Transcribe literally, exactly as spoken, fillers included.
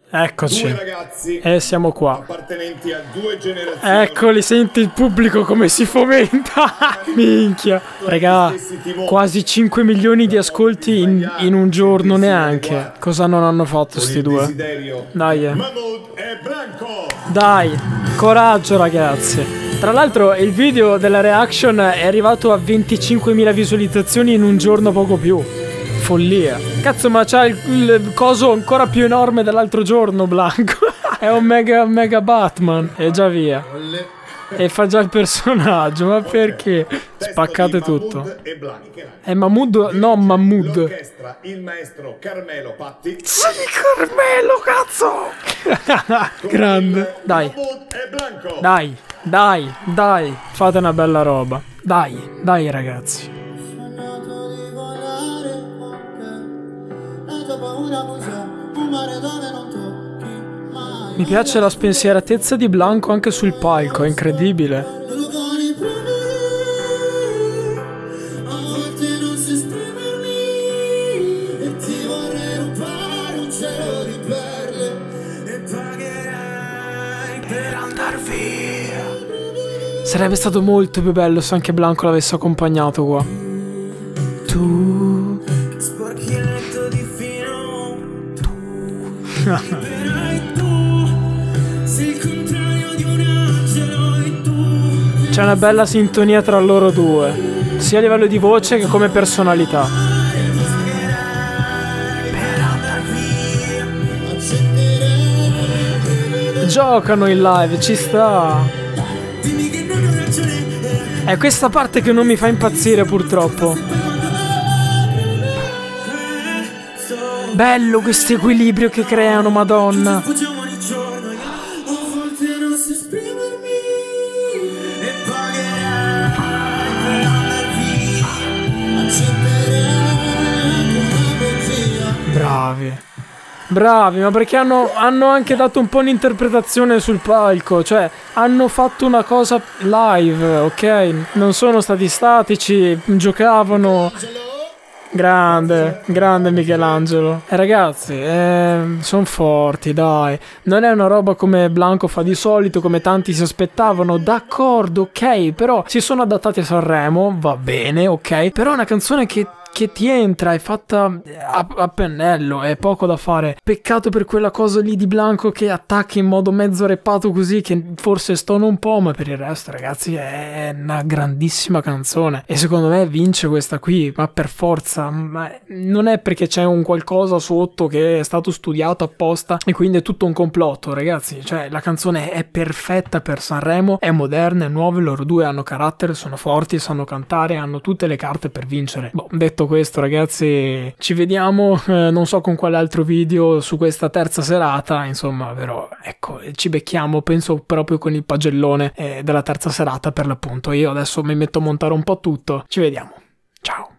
Eccoci. Due ragazzi E siamo qua. appartenenti a due generazioni. Eccoli, senti il pubblico come si fomenta. Minchia. Raga, quasi cinque milioni di ascolti in, in un giorno neanche. Cosa non hanno fatto sti due? Dai. eh. Mahmood e Blanco. Dai, coraggio ragazzi. Tra l'altro il video della reaction è arrivato a venticinquemila visualizzazioni in un giorno, poco più. Follia. Cazzo, ma c'ha il, il coso ancora più enorme dell'altro giorno, Blanco. È un mega mega Batman. E già via. E fa già il personaggio, ma perché? Spaccate tutto. È Mahmood, no Mahmood. L'orchestra, il maestro Carmelo Patti. Sì, Carmelo, cazzo. Grande. Dai. Dai, dai, dai. Fate una bella roba. Dai, dai ragazzi. Mi piace la spensieratezza di Blanco anche sul palco, è incredibile. Per andar via. Sarebbe stato molto più bello se anche Blanco l'avesse accompagnato qua. Tu sporchi il letto di fino. Tu C'è una bella sintonia tra loro due, sia a livello di voce che come personalità. Giocano in live, ci sta. È questa parte che non mi fa impazzire purtroppo. Bello questo equilibrio che creano, madonna. Bravi, bravi, ma perché hanno, hanno anche dato un po' un'interpretazione sul palco, cioè hanno fatto una cosa live, ok? Non sono stati statici, giocavano. Grande, grande Michelangelo. E eh, ragazzi, eh, sono forti, dai. Non è una roba come Blanco fa di solito, come tanti si aspettavano. D'accordo, ok, però si sono adattati a Sanremo, va bene, ok. Però è una canzone che... che ti entra, è fatta a, a pennello, è poco da fare. Peccato per quella cosa lì di Blanco che attacca in modo mezzo reppato così, che forse stona un po', ma per il resto ragazzi è una grandissima canzone e secondo me vince questa qui, ma per forza. Ma non è perché c'è un qualcosa sotto che è stato studiato apposta e quindi è tutto un complotto, ragazzi. Cioè la canzone è perfetta per Sanremo, è moderna, è nuova, loro due hanno carattere, sono forti, sanno cantare, hanno tutte le carte per vincere. Boh, detto questo ragazzi, ci vediamo eh, non so con quale altro video su questa terza serata, insomma, però ecco, ci becchiamo penso proprio con il pagellone eh, della terza serata per l'appunto. Io adesso mi metto a montare un po' tutto, ci vediamo, ciao.